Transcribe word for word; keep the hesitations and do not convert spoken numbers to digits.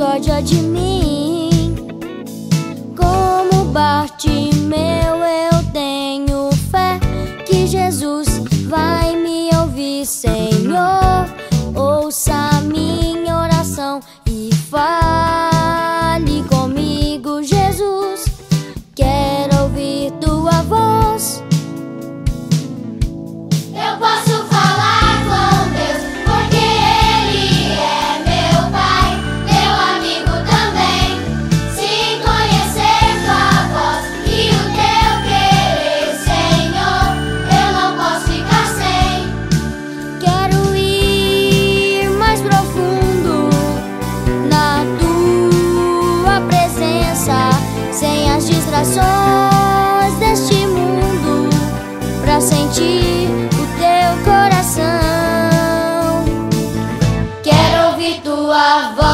misericórdia de mim. Como Bartimeu eu tenho fé que Jesus vai me ouvir, Senhor. Ouça minha oração e fale comigo, Jesus. Quero ouvir tua voz. Eu posso falar com Deus, porque Ele é meu Pai, meu amigo também. Se conhecer tua voz e o teu querer, Senhor, eu não posso ficar sem. Quero ir mais profundo na tua presença, sem as distrações deste mundo, pra sentir o teu coração. Quero ouvir tua voz.